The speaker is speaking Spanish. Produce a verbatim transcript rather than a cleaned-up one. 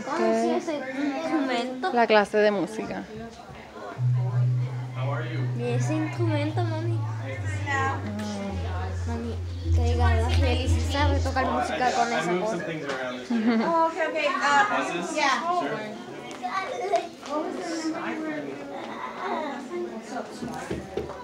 Este es ese instrumento? la clase de música. ¿Y ese instrumento, mami? Mm. Mami, que diga la Feli si sabe tocar música con esa cosa. Oh, okay, okay. Uh, yeah. Sure.